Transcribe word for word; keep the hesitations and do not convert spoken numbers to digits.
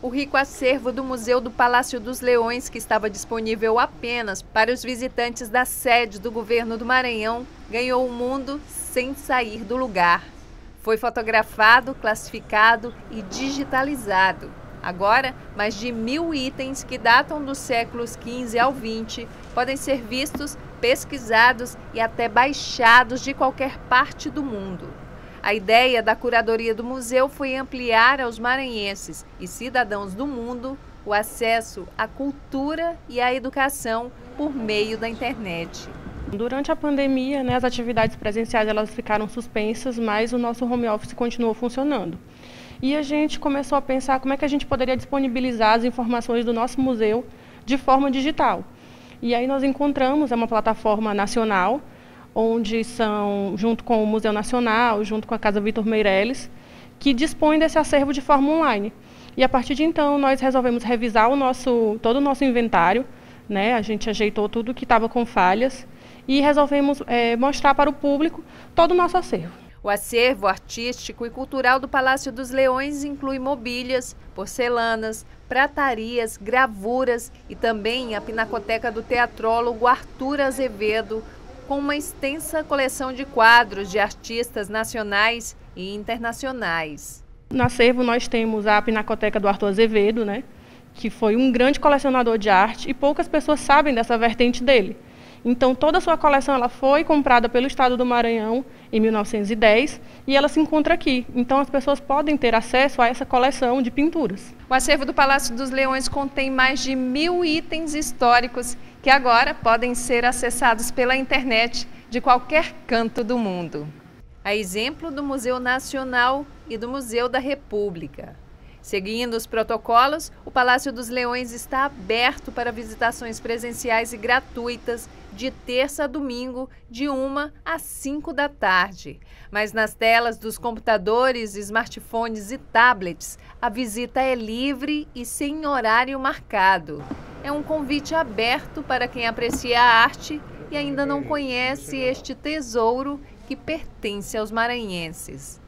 O rico acervo do Museu do Palácio dos Leões, que estava disponível apenas para os visitantes da sede do governo do Maranhão, ganhou o mundo sem sair do lugar. Foi fotografado, classificado e digitalizado. Agora, mais de mil itens que datam dos séculos quinze ao vinte podem ser vistos, pesquisados e até baixados de qualquer parte do mundo. A ideia da curadoria do museu foi ampliar aos maranhenses e cidadãos do mundo o acesso à cultura e à educação por meio da internet. Durante a pandemia, né, as atividades presenciais elas ficaram suspensas, mas o nosso home office continuou funcionando. E a gente começou a pensar como é que a gente poderia disponibilizar as informações do nosso museu de forma digital. E aí nós encontramos uma plataforma nacional, onde são, junto com o Museu Nacional, junto com a Casa Vitor Meireles, que dispõe desse acervo de forma online. E a partir de então nós resolvemos revisar o nosso, todo o nosso inventário, né? A gente ajeitou tudo que estava com falhas e resolvemos é, mostrar para o público todo o nosso acervo. O acervo artístico e cultural do Palácio dos Leões inclui mobílias, porcelanas, pratarias, gravuras e também a pinacoteca do teatrólogo Arthur Azevedo, com uma extensa coleção de quadros de artistas nacionais e internacionais. No acervo nós temos a pinacoteca do Arthur Azevedo, né, que foi um grande colecionador de arte e poucas pessoas sabem dessa vertente dele. Então toda a sua coleção ela foi comprada pelo Estado do Maranhão em mil novecentos e dez e ela se encontra aqui. Então as pessoas podem ter acesso a essa coleção de pinturas. O acervo do Palácio dos Leões contém mais de mil itens históricos que agora podem ser acessados pela internet de qualquer canto do mundo. A exemplo do Museu Nacional e do Museu da República. Seguindo os protocolos, o Palácio dos Leões está aberto para visitações presenciais e gratuitas de terça a domingo, de uma às cinco da tarde. Mas nas telas dos computadores, smartphones e tablets, a visita é livre e sem horário marcado. É um convite aberto para quem aprecia a arte e ainda não conhece este tesouro que pertence aos maranhenses.